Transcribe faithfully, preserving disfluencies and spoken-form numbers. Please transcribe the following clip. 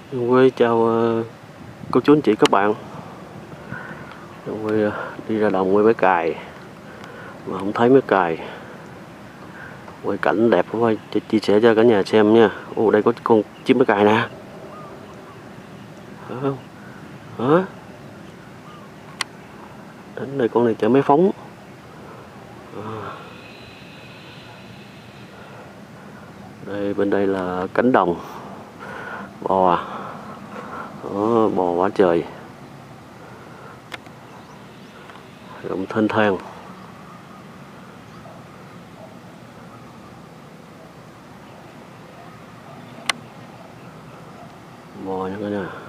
Quê chào uh, cô chú anh chị các bạn. Quê uh, đi ra đồng quê mấy cài mà không thấy mấy cài. Quay cảnh đẹp quay chia sẻ cho cả nhà xem nha. Ồ, đây có con chim mấy cài nè. Phải không? Hả? Đến đây con này chở máy phóng. À. Đây bên đây là cánh đồng bò. Đó, bò quá trời, rộng thênh thang. Bò nha cả nhà.